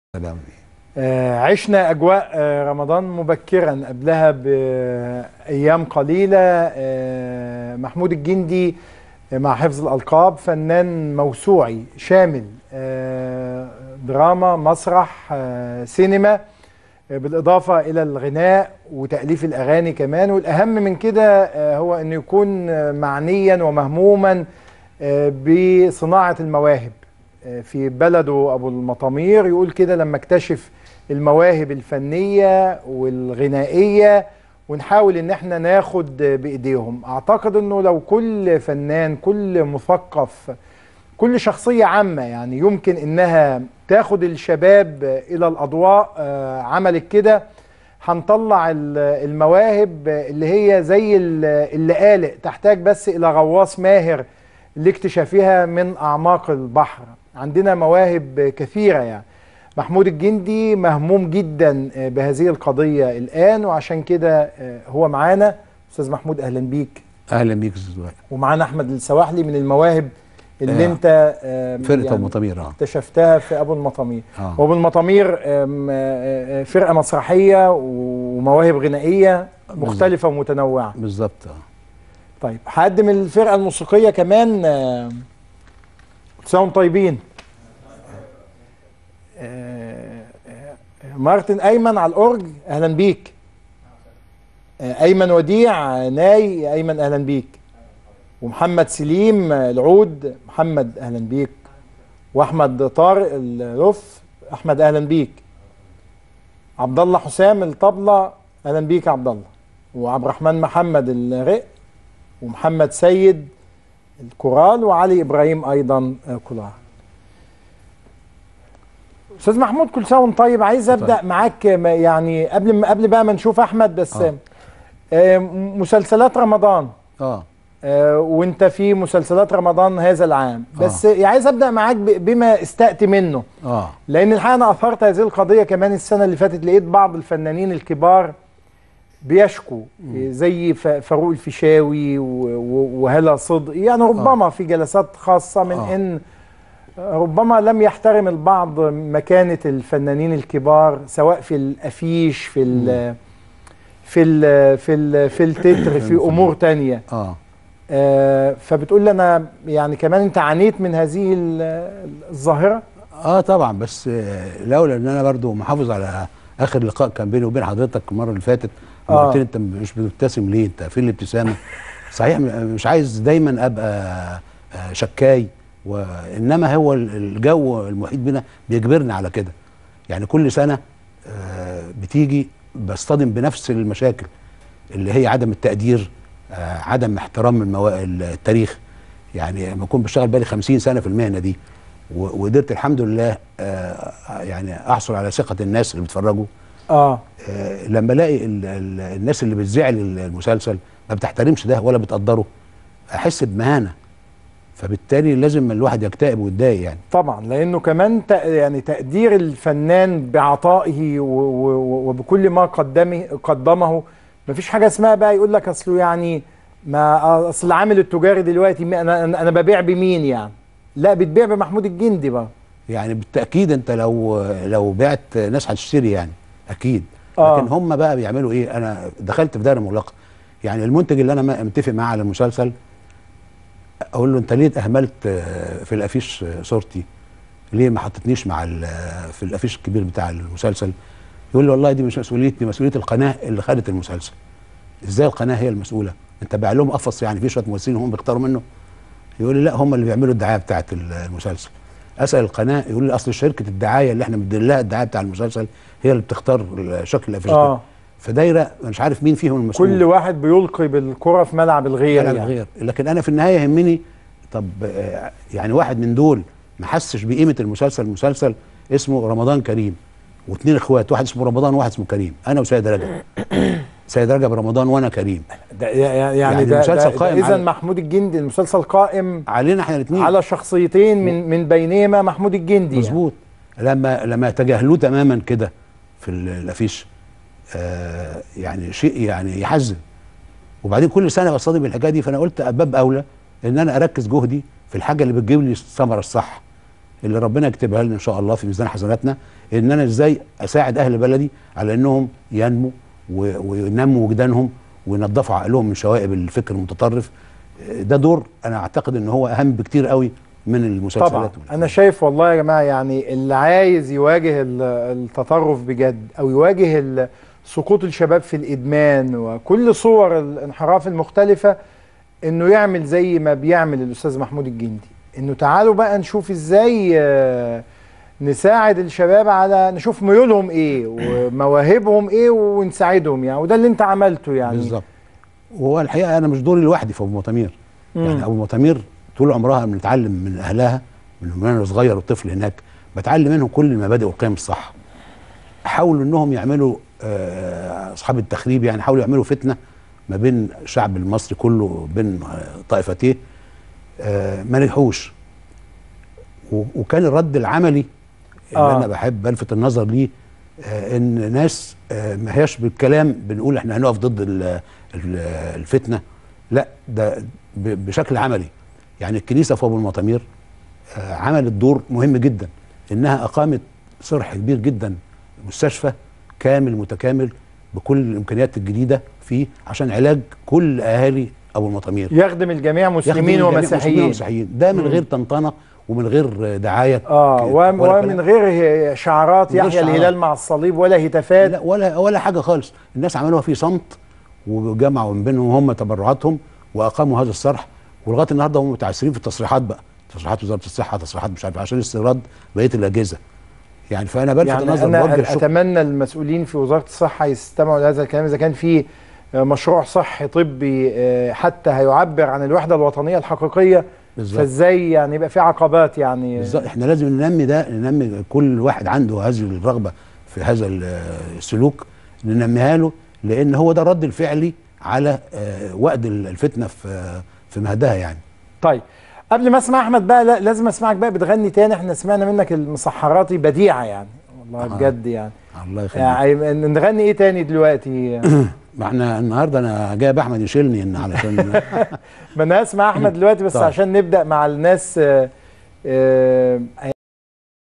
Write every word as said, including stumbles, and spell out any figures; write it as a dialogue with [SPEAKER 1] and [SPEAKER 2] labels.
[SPEAKER 1] سلام.
[SPEAKER 2] آه، عشنا أجواء آه، رمضان مبكرا قبلها بأيام قليلة. آه، محمود الجندي مع حفظ الألقاب فنان موسوعي شامل، آه، دراما، مسرح، آه، سينما، آه، بالإضافة إلى الغناء وتأليف الأغاني كمان. والأهم من كده آه، هو أنه يكون آه، معنيا ومهموما آه، بصناعة المواهب في بلده أبو المطامير. يقول كده: لما اكتشف المواهب الفنية والغنائية ونحاول ان احنا ناخد بايديهم. اعتقد انه لو كل فنان، كل مثقف، كل شخصية عامة يعني يمكن انها تاخد الشباب الى الاضواء، آه، عملت كده، هنطلع المواهب اللي هي زي اللقالق، تحتاج بس الى غواص ماهر لاكتشافها من اعماق البحر. عندنا مواهب كثيرة يعني. محمود الجندي مهموم جدا بهذه القضية الآن، وعشان كده هو معانا. أستاذ محمود، أهلا بيك.
[SPEAKER 1] اهلا بيك يا استاذ وائل.
[SPEAKER 2] ومعانا أحمد السواحلي من المواهب اللي
[SPEAKER 1] آه.
[SPEAKER 2] انت
[SPEAKER 1] فرقة
[SPEAKER 2] يعني
[SPEAKER 1] أبو المطامير اه
[SPEAKER 2] اكتشفتها في أبو المطامير.
[SPEAKER 1] آه.
[SPEAKER 2] وأبو المطامير آم، آه، فرقة مسرحية ومواهب غنائية مختلفة ومتنوعة.
[SPEAKER 1] بالظبط اه
[SPEAKER 2] طيب، هقدم الفرقة الموسيقية كمان. آه، كل سنة وانتم طيبين. آه، آه، مارتن أيمن على الأورج، أهلا بيك. آه، أيمن وديع ناي، أيمن أهلا بيك. ومحمد سليم آه، العود، محمد أهلا بيك. وأحمد طارق الرف، أحمد أهلا بيك. عبد الله حسام الطبلة، أهلا بيك يا عبد الله. وعبد الرحمن محمد الرق، ومحمد سيد الكورال، وعلي إبراهيم أيضا آه، كورال. استاذ محمود، كل سنه وانت طيب. عايز ابدا طيب. معاك يعني قبل ما قبل بقى ما نشوف احمد بس. آه. آه مسلسلات رمضان.
[SPEAKER 1] اه,
[SPEAKER 2] آه وانت في مسلسلات رمضان هذا العام بس. آه. عايز ابدا معاك بما استأتي منه.
[SPEAKER 1] اه
[SPEAKER 2] لان الحقيقه انا اثرت هذه القضيه كمان السنه اللي فاتت. لقيت بعض الفنانين الكبار بيشكوا، م. زي فاروق الفيشاوي وهلا صدقي، يعني ربما آه. في جلسات خاصه من آه. ان ربما لم يحترم البعض مكانة الفنانين الكبار، سواء في الافيش، في ال في ال في ال في التتر، في امور تانية.
[SPEAKER 1] اه,
[SPEAKER 2] آه فبتقول لي انا يعني كمان انت عانيت من هذه الظاهرة.
[SPEAKER 1] اه طبعا، بس لولا ان انا برضو محافظ على اخر لقاء كان بيني وبين حضرتك المره اللي فاتت. آه. قلت لي انت مش بتبتسم ليه؟ انت فين الابتسامه؟ صحيح مش عايز دايما ابقى شكاي، وانما هو الجو المحيط بنا بيجبرنا على كده. يعني كل سنه بتيجي بصطدم بنفس المشاكل اللي هي عدم التقدير، عدم احترام الموا... التاريخ. يعني لما اكون بشتغل بقالي خمسين سنه في المهنه دي وقدرت الحمد لله يعني احصل على ثقه الناس اللي بيتفرجوا.
[SPEAKER 2] اه
[SPEAKER 1] لما الاقي ال... ال... الناس اللي بتذيع المسلسل ما بتحترمش ده ولا بتقدره، احس بمهانه. فبالتالي لازم الواحد يكتئب ويتضايق يعني.
[SPEAKER 2] طبعا، لانه كمان يعني تقدير الفنان بعطائه وبكل ما قدمه قدمه. مفيش حاجه اسمها بقى يقول لك اصله يعني ما اصل العامل التجاري دلوقتي انا انا ببيع بمين يعني. لا، بتبيع بمحمود الجندي بقى.
[SPEAKER 1] يعني بالتاكيد انت لو لو بعت ناس هتشتري يعني اكيد.
[SPEAKER 2] آه.
[SPEAKER 1] لكن هم بقى بيعملوا ايه؟ انا دخلت في دايره مغلقه. يعني المنتج اللي انا متفق معاه على المسلسل اقول له انت ليه اهملت في الافيش صورتي؟ ليه ما حطتنيش مع في الافيش الكبير بتاع المسلسل؟ يقول لي والله دي مش مسؤوليتي، دي مسؤوليه القناه اللي خدت المسلسل. ازاي القناه هي المسؤوله؟ انت بايع لهم قفص يعني في شويه ممثلين هم بيختاروا منه؟ يقول لي لا، هم اللي بيعملوا الدعايه بتاعه المسلسل. اسال القناه يقول لي اصل شركه الدعايه اللي احنا مدين لها الدعايه بتاع المسلسل هي اللي بتختار شكل الافيش.
[SPEAKER 2] آه.
[SPEAKER 1] فدايره مش عارف مين فيهم المسؤول.
[SPEAKER 2] كل واحد بيلقي بالكره في ملعب الغير
[SPEAKER 1] ملعب
[SPEAKER 2] يعني.
[SPEAKER 1] الغير. لكن انا في النهايه يهمني طب يعني واحد من دول ما حسش بقيمه المسلسل. المسلسل اسمه رمضان كريم، واثنين اخوات، واحد اسمه رمضان وواحد اسمه كريم، انا وسيد رجب. سيد رجب رمضان وانا كريم.
[SPEAKER 2] ده يعني, يعني ده المسلسل قائم. اذا محمود الجندي المسلسل قائم
[SPEAKER 1] علينا احنا الاثنين،
[SPEAKER 2] على شخصيتين من من بينهما محمود الجندي.
[SPEAKER 1] مظبوط. يعني. لما لما تجاهلوه تماما كده في الافيش آه يعني شيء يعني يحزن. وبعدين كل سنه بصطدم بالحكايه دي، فانا قلت باب اولى ان انا اركز جهدي في الحاجه اللي بتجيب لي الثمره الصح. اللي ربنا يكتبها لنا ان شاء الله في ميزان حسناتنا، ان انا ازاي اساعد اهل بلدي على انهم ينموا وينموا وجدانهم وينظفوا عقلهم من شوائب الفكر المتطرف. ده دور انا اعتقد ان هو اهم بكتير قوي من المسلسلات.
[SPEAKER 2] طبعا انا شايف والله يا جماعه، يعني اللي عايز يواجه التطرف بجد او يواجه سقوط الشباب في الادمان وكل صور الانحراف المختلفه، انه يعمل زي ما بيعمل الاستاذ محمود الجندي، انه تعالوا بقى نشوف ازاي نساعد الشباب على نشوف ميولهم ايه ومواهبهم ايه ونساعدهم يعني. وده اللي انت عملته يعني.
[SPEAKER 1] بالظبط. وهو الحقيقه انا مش دوري لوحدي في ابو مطامير. يعني ابو مطامير طول عمرها بنتعلم من اهلها، من وانا صغير والطفل هناك بتعلم منهم كل المبادئ والقيم الصح. حاولوا انهم يعملوا اصحاب التخريب، يعني حاولوا يعملوا فتنه ما بين الشعب المصري كله، بين طائفتيه، ما نجحوش. وكان الرد العملي اللي آه. انا بحب الفت النظر ليه، ان ناس ما هياش بالكلام بنقول احنا هنقف ضد الفتنه، لا ده بشكل عملي. يعني الكنيسه في ابو المطامير عملت دور مهم جدا، انها اقامت صرح كبير جدا، مستشفى كامل متكامل بكل الامكانيات الجديده فيه عشان علاج كل اهالي ابو المطامير،
[SPEAKER 2] يخدم الجميع مسلمين ومسيحيين.
[SPEAKER 1] ومسيحيين ده من غير طنطنه ومن غير دعايه
[SPEAKER 2] اه ومن غير شعارات يحيى الهلال مع الصليب ولا هتافات،
[SPEAKER 1] لا ولا ولا حاجه خالص. الناس عملوها في صمت وجمعوا من بينهم هم تبرعاتهم واقاموا هذا الصرح، ولغايه النهارده هم متعثرين في التصريحات بقى، تصريحات وزاره الصحه، تصريحات مش عارف عشان استيراد بقيه الاجهزه. يعني فانا بلفت
[SPEAKER 2] يعني
[SPEAKER 1] النظر
[SPEAKER 2] انا
[SPEAKER 1] بوجه الشكر.
[SPEAKER 2] اتمنى المسؤولين في وزاره الصحه يستمعوا لهذا الكلام. اذا كان في مشروع صحي طبي حتى هيعبر عن الوحده الوطنيه الحقيقيه، بالزبط. فازاي يعني يبقى في عقبات يعني؟
[SPEAKER 1] بالظبط. احنا لازم ننمي ده، ننمي كل واحد عنده هذه الرغبه في هذا السلوك ننميها له، لان هو ده الرد الفعلي على وقت الفتنه في في مهدها يعني.
[SPEAKER 2] طيب قبل ما اسمع احمد بقى، لا لازم اسمعك بقى بتغني تاني. احنا سمعنا منك المسحراتي بديعه يعني والله آه. بجد يعني.
[SPEAKER 1] الله يخليك.
[SPEAKER 2] يعني نغني ايه تاني دلوقتي؟
[SPEAKER 1] ما احنا النهارده انا جايب احمد يشيلني ان علشان
[SPEAKER 2] ما انا اسمع احمد دلوقتي بس طيب. عشان نبدا مع الناس. آه آه